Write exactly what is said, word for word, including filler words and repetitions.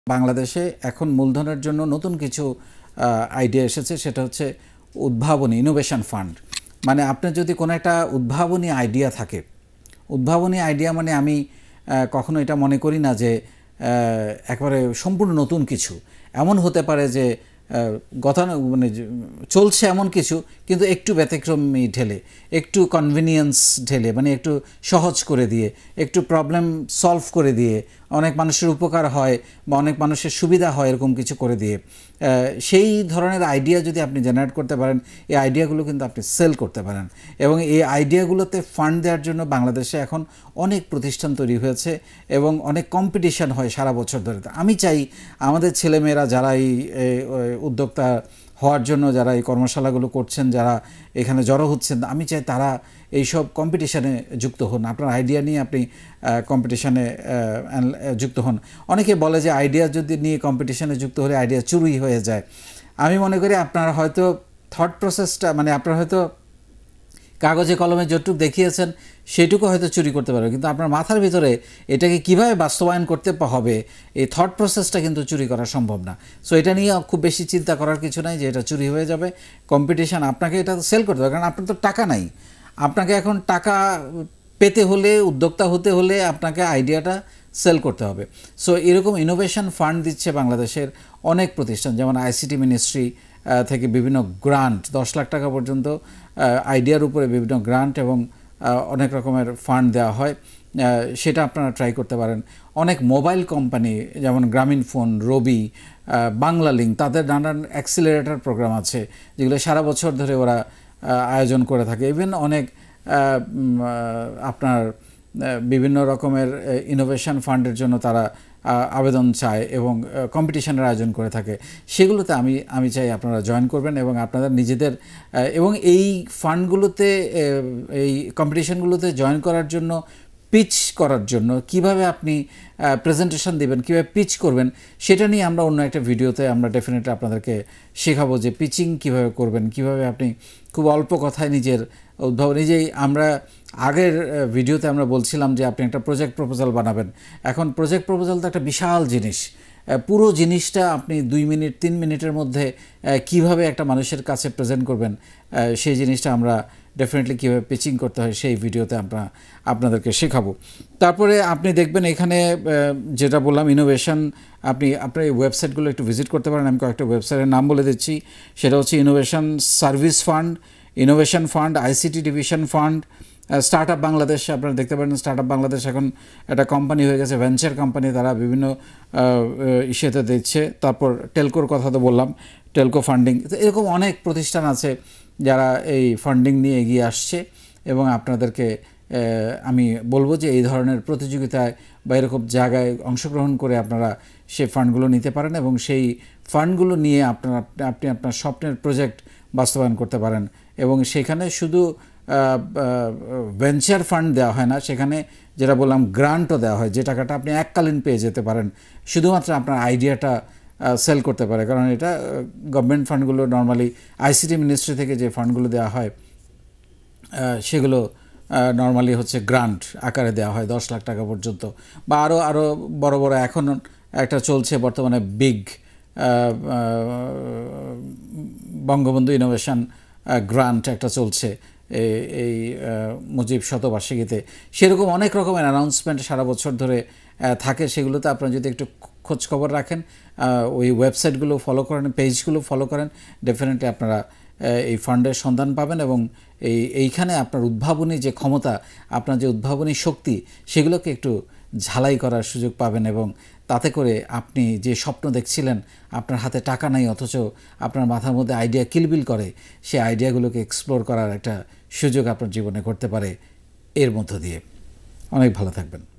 বাংলাদেশে এখন মূলধনের জন্য নতুন কিছু আইডিয়া এসেছে, সেটা হচ্ছে উদ্ভাবনী ইনোভেশন ফান্ড। মানে আপনার যদি কোনো একটা উদ্ভাবনী আইডিয়া থাকে, উদ্ভাবনী আইডিয়া মানে আমি কখনো এটা মনে করি না যে একেবারে সম্পূর্ণ নতুন কিছু। এমন হতে পারে যে গতা মানে চলছে এমন কিছু, কিন্তু একটু ব্যতিক্রমী ঢেলে, একটু কনভিনিয়েন্স ঢেলে, মানে একটু সহজ করে দিয়ে, একটু প্রবলেম সলভ করে দিয়ে, অনেক মানুষের উপকার হয় বা অনেক মানুষের সুবিধা হয়, এরকম কিছু করে দিয়ে সেই ধরনের আইডিয়া যদি আপনি জেনারেট করতে পারেন, এই আইডিয়াগুলো কিন্তু আপনি সেল করতে পারেন। এবং এই আইডিয়াগুলোতে ফান্ড দেওয়ার জন্য বাংলাদেশে এখন অনেক প্রতিষ্ঠান তৈরি হয়েছে এবং অনেক কম্পিটিশান হয় সারা বছর ধরে। আমি চাই আমাদের ছেলেমেয়েরা যারা এই উদ্যোক্তা হওয়ার জন্য যারা এই কর্মশালাগুলো করছেন, যারা এখানে জড়ো হচ্ছেন, আমি চাই তারা এইসব কম্পিটিশানে যুক্ত হন। আপনার আইডিয়া নিয়ে আপনি কম্পিটিশানে যুক্ত হন। অনেকে বলে যে আইডিয়া যদি নিয়ে কম্পিটিশানে যুক্ত হলে আইডিয়া চুরি হয়ে যায়। আমি মনে করি আপনার হয়তো থট প্রসেসটা, মানে আপনার হয়তো কাগজে কলমে যতটুকু দেখিয়েছেন সেটুকু হয়তো চুরি করতে পারবে, কিন্তু আপনার মাথার ভিতরে এটাকে কিভাবে বাস্তবায়ন করতে হবে, এই থট প্রসেসটা কিন্তু চুরি করা সম্ভব না। সো এটা নিয়ে খুব বেশি চিন্তা করার কিছু নাই যে এটা চুরি হয়ে যাবে। কম্পিটিশান আপনাকে এটা সেল করতে হবে, কারণ আপনার তো টাকা নাই। আপনাকে এখন টাকা পেতে হলে, উদ্যোক্তা হতে হলে আপনাকে আইডিয়াটা সেল করতে হবে। সো এরকম ইনোভেশন ফান্ড দিচ্ছে বাংলাদেশের অনেক প্রতিষ্ঠান, যেমন আইসিটি মিনিস্ট্রি থেকে বিভিন্ন গ্রান্ট, দশ লাখ টাকা পর্যন্ত আইডিয়ার উপরে বিভিন্ন গ্রান্ট এবং অনেক রকমের ফান্ড দেওয়া হয়। সেটা আপনারা ট্রাই করতে পারেন। অনেক মোবাইল কোম্পানি যেমন গ্রামীণ ফোন, রবি, বাংলা লিঙ্ক, তাদের নানান অ্যাক্সিলারেটর প্রোগ্রাম আছে যেগুলো সারা বছর ধরে ওরা আয়োজন করে থাকে। ইভেন অনেক আপনার বিভিন্ন রকমের ইনোভেশন ফান্ডের জন্য তারা আবেদন চায় এবং কম্পিটিশনের আয়োজন করে থাকে। সেগুলোতে আমি আমি চাই আপনারা জয়েন করবেন এবং আপনাদের নিজেদের এবং এই ফান্ডগুলোতে, এই কম্পিটিশনগুলোতে জয়েন করার জন্য, পিচ করার জন্য কিভাবে আপনি প্রেজেন্টেশন দেবেন, কীভাবে পিচ করবেন, সেটা নিয়ে আমরা অন্য একটা ভিডিওতে আমরা ডেফিনেটলি আপনাদেরকে শেখাবো যে পিচিং কিভাবে করবেন, কিভাবে আপনি খুব অল্প কথায় নিজের উদ্ভাবন। নিজেই আমরা আগের ভিডিওতে আমরা বলছিলাম যে আপনি একটা প্রজেক্ট প্রপোজাল বানাবেন। এখন প্রজেক্ট প্রপোজাল তো একটা বিশাল জিনিস। পুরো জিনিসটা আপনি দুই মিনিট তিন মিনিটের মধ্যে কিভাবে একটা মানুষের কাছে প্রেজেন্ট করবেন, সেই জিনিসটা আমরা ডেফিনেটলি কীভাবে পিচিং করতে হয় সেই ভিডিওতে আমরা আপনাদেরকে শেখাবো। তারপরে আপনি দেখবেন এখানে যেটা বললাম ইনোভেশন, আপনি আপনার এই ওয়েবসাইটগুলো একটু ভিজিট করতে পারেন। আমি কয়েকটা ওয়েবসাইটের নাম বলে দিচ্ছি। সেটা হচ্ছে innovation service fund, innovation fund, ICT division fund, start up Bangladesh. আপনারা দেখতে পারেন স্টার্ট আপ বাংলাদেশ এখন একটা কোম্পানি হয়ে গেছে, ভেঞ্চার কোম্পানি, তারা বিভিন্ন ইস্যুতে দিচ্ছে। তারপর টেলকোর কথা তো বললাম, টেলকো ফান্ডিং। এরকম অনেক প্রতিষ্ঠান আছে যারা এই ফান্ডিং নিয়ে এগিয়ে আসছে এবং আপনাদেরকে আমি বলবো যে এই ধরনের প্রতিযোগিতায় বা এরকম জায়গায় অংশগ্রহণ করে আপনারা সেই ফান্ডগুলো নিতে পারেন এবং সেই ফান্ডগুলো নিয়ে আপনারা আপনি আপনার স্বপ্নের প্রজেক্ট বাস্তবায়ন করতে পারেন। এবং সেখানে শুধু ভেঞ্চার ফান্ড দেওয়া হয় না, সেখানে যেটা বললাম গ্রান্টও দেওয়া হয়, যে টাকাটা আপনি এককালীন পেয়ে যেতে পারেন শুধুমাত্র আপনার আইডিয়াটা সেল করতে পারে। কারণ এটা গভর্নমেন্ট ফান্ডগুলো নর্মালি আইসিটি মিনিস্ট্রি থেকে যে ফান্ডগুলো দেওয়া হয় সেগুলো নর্মালি হচ্ছে গ্রান্ট আকারে দেওয়া হয়, দশ লাখ টাকা পর্যন্ত বা আরও আরও বড় বড়। এখন একটা চলছে বর্তমানে বিগ বঙ্গবন্ধু ইনোভেশন গ্রান্ট একটা চলছে এই মুজিব শতবার্ষিকীতে। সেরকম অনেক রকমের অ্যানাউন্সমেন্ট সারা বছর ধরে থাকে। সেগুলোতে আপনারা যদি একটু খোঁজখবর রাখেন, ওই ওয়েবসাইটগুলো ফলো করেন, পেজগুলো ফলো করেন, ডেফিনেটলি আপনারা এই ফান্ডের সন্ধান পাবেন এবং এই এইখানে আপনার উদ্ভাবনী যে ক্ষমতা, আপনার যে উদ্ভাবনী শক্তি, সেগুলোকে একটু ঝালাই করার সুযোগ পাবেন এবং তাতে করে আপনি যে স্বপ্ন দেখছিলেন, আপনার হাতে টাকা নাই অথচ আপনার মাথার মধ্যে আইডিয়া কিলবিল করে, সেই আইডিয়াগুলোকে এক্সপ্লোর করার একটা সুযোগ আপনার জীবনে করতে পারে এর মধ্য দিয়ে। অনেক ভালো থাকবেন।